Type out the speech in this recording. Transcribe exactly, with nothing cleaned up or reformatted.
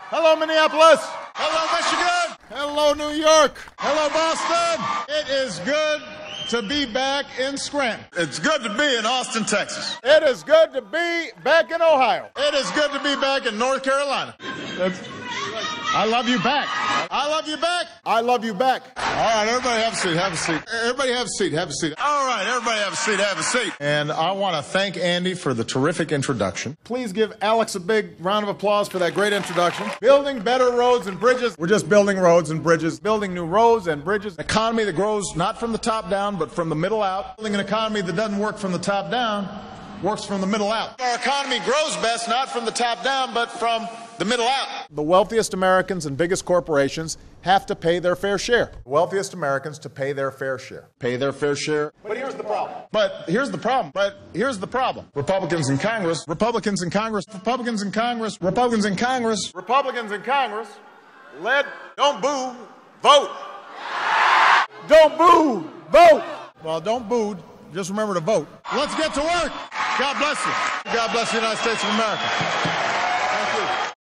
Hello, Minneapolis. Hello, Michigan. Hello, New York. Hello, Boston. It is good to be back in Scranton. It's good to be in Austin, Texas. It is good to be back in Ohio. It is good to be back in North Carolina. It's, I love you back. I love you back. I love you back. All right, everybody have a seat. Have a seat. Everybody have a seat. Have a seat. All right, everybody have a seat. Have a seat. And I want to thank Andy for the terrific introduction. Please give Alex a big round of applause for that great introduction. Building better roads and bridges. We're just building roads and bridges. Building new roads and bridges. An economy that grows not from the top down, but from the middle out. Building an economy that doesn't work from the top down, works from the middle out. Our economy grows best not from the top down, but from the middle out. The wealthiest Americans and biggest corporations have to pay their fair share. The wealthiest Americans to pay their fair share. Pay their fair share. But here's the problem. But here's the problem. But here's the problem. Republicans in Congress, Republicans in Congress, Republicans in Congress, Republicans in Congress. Republicans in Congress led, don't boo, vote. Don't boo, vote. Well, don't boo, just remember to vote. Let's get to work. God bless you. God bless the United States of America.